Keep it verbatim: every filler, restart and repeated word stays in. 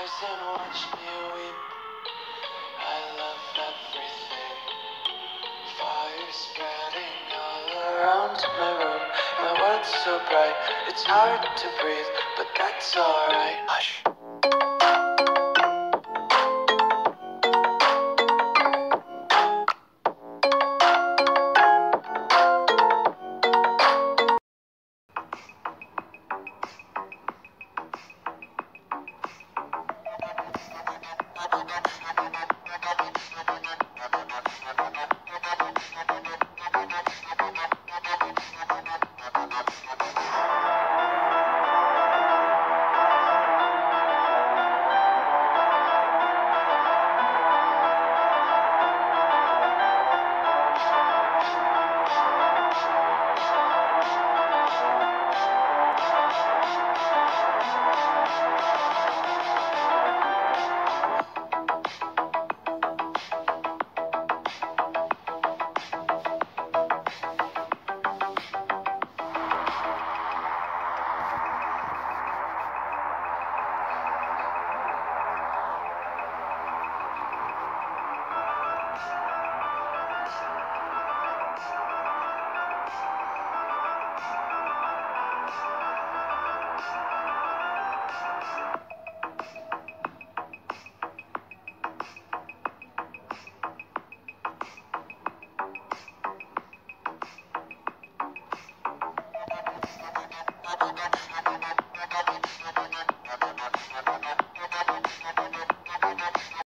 tears and watch me weep. I love everything. Fire spreading all around my room. My world's so bright, it's hard to breathe, but that's alright. Hush.